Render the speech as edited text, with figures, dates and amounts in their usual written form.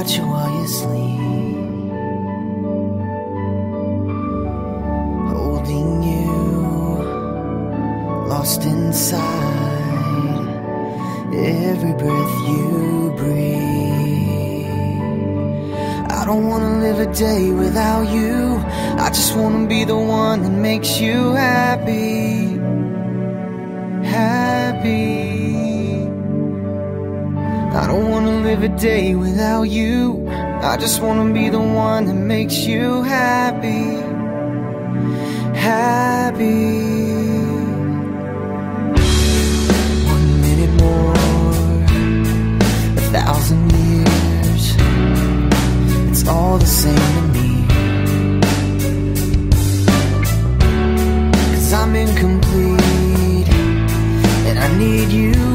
watch you while you sleep, holding you, lost inside every breath you breathe. I don't wanna live a day without you. I just wanna be the one that makes you happy, happy. I don't wanna live a day without you. I just wanna be the one that makes you happy, happy. 1 minute more, 1,000 years, it's all the same to me. 'Cause I'm incomplete and I need you.